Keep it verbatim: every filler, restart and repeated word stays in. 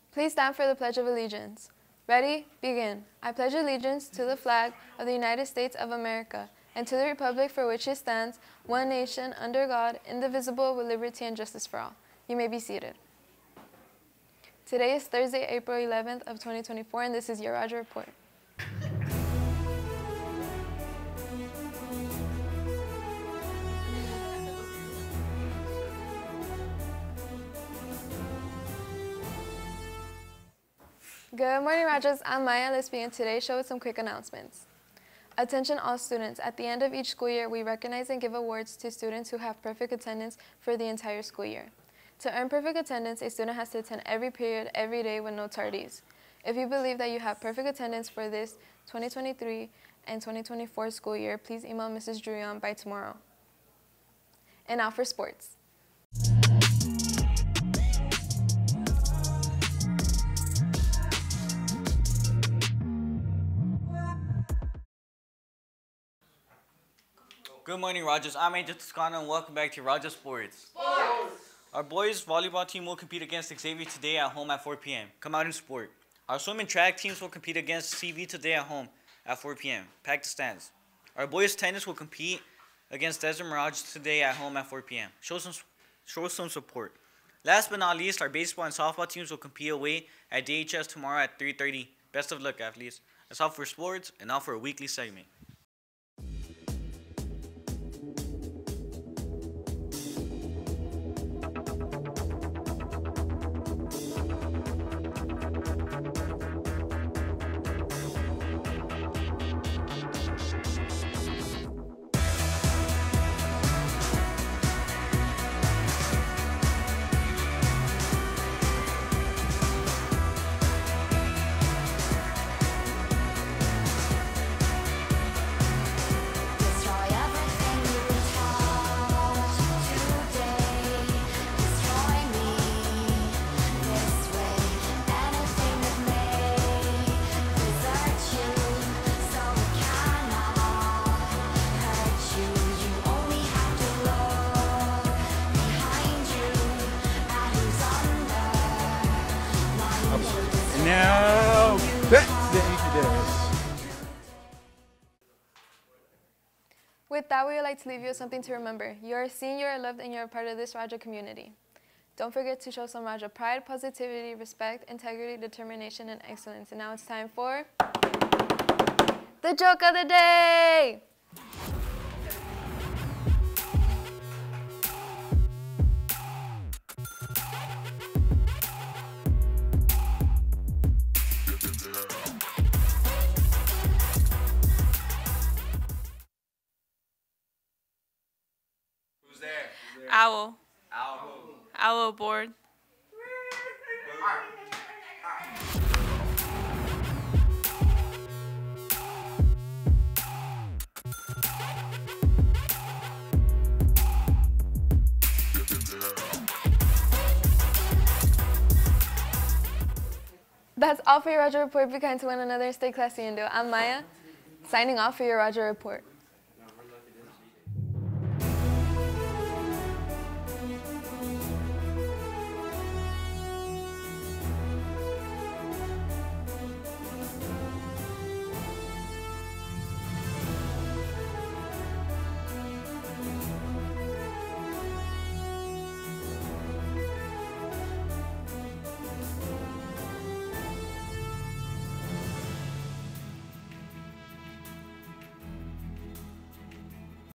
Please stand for the Pledge of Allegiance. Ready? Begin. I pledge allegiance to the flag of the United States of America and to the republic for which it stands, one nation, under God, indivisible, with liberty and justice for all. You may be seated. Today is Thursday, April eleventh of twenty twenty-four, and this is your Rajah Report. Good morning, Rajas. I'm Maya. Let's begin today's show with some quick announcements. Attention all students. At the end of each school year, we recognize and give awards to students who have perfect attendance for the entire school year. To earn perfect attendance, a student has to attend every period, every day with no tardies. If you believe that you have perfect attendance for this twenty twenty-three and twenty twenty-four school year, please email Missus Druyon by tomorrow. And now for sports. Good morning, Rajahs. I'm Angel Toscano, and welcome back to Rajah Sports. Sports! Our boys volleyball team will compete against Xavier today at home at four p m Come out and support. Our swim and track teams will compete against C V today at home at four p m Pack the stands. Our boys tennis will compete against Desert Mirage today at home at four p m Show some, show some support. Last but not least, our baseball and softball teams will compete away at D H S tomorrow at three thirty. Best of luck, athletes. That's all for sports, and now for a weekly segment. No! With that, we would like to leave you with something to remember. You are seen, you are loved, and you are part of this Rajah community. Don't forget to show some Rajah pride, positivity, respect, integrity, determination, and excellence. And now it's time for the joke of the day! Owl. Owl. Owl board. That's all for your Rajah Report. Be kind to one another. Stay classy, Indio. I'm Maya, signing off for your Rajah Report.